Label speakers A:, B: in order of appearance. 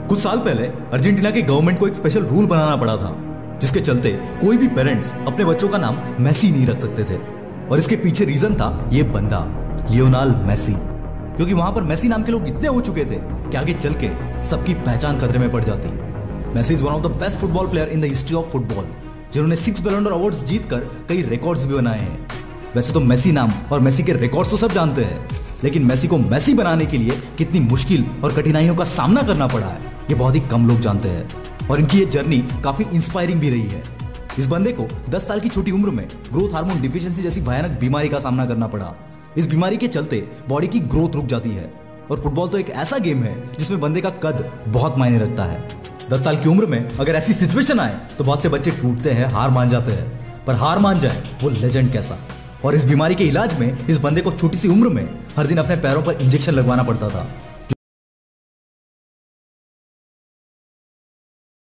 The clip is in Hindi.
A: कुछ साल पहले अर्जेंटीना की गवर्नमेंट को एक स्पेशल रूल बनाना पड़ा था, जिसके चलते कोई भी पेरेंट्स अपने बच्चों का नाम मेसी नहीं रख सकते थे। और इसके पीछे रीजन था ये बंदा लियोनेल मेसी, क्योंकि वहां पर मेसी नाम के लोग इतने हो चुके थे कि आगे चल के सबकी पहचान खतरे में पड़ जाती। Messi is one of the best football player in the history of football, जिन्होंने 6 बैलन डोर अवार्ड्स जीतकर कई रिकॉर्ड्स भी बनाए हैं। वैसे तो मेसी नाम और मेसी के रिकॉर्ड्स तो सब जानते हैं, लेकिन मेसी को मेसी बनाने के लिए कितनी मुश्किल और कठिनाइयों का सामना करना पड़ा है ये बहुत ही कम लोग जानते हैं। और इनकी ये जर्नी काफी इंस्पायरिंग भी रही है। इस बंदे को 10 साल की छोटी उम्र में ग्रोथ हार्मोन डिफिशिएंसी जैसी भयानक बीमारी का सामना करना पड़ा। इस बीमारी के चलते बॉडी की ग्रोथ रुक जाती है। और फुटबॉल तो एक ऐसा गेम है जिसमें बंदे का कद बहुत मायने रखता है। 10 साल की उम्र में अगर ऐसी सिचुएशन आए तो बहुत से बच्चे टूटते हैं, हार मान जाते हैं। पर हार मान जाए वो लेजेंड कैसा। और इस बीमारी के इलाज में इस बंदे को छोटी सी उम्र में हर दिन अपने पैरों पर इंजेक्शन लगवाना पड़ता था।